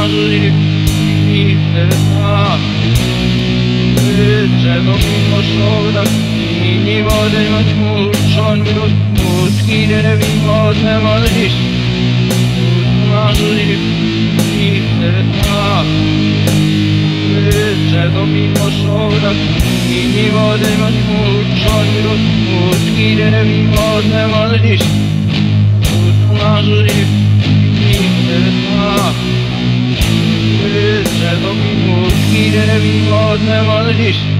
mazli libertà. C'è domingo sopra, mi vode ma c'un minut chidere vi vode mazli libertà. C'è domingo sopra, mi vode ma c'un minut chidere vi vode mazli libertà. C'è domingo chidere vi vode mazli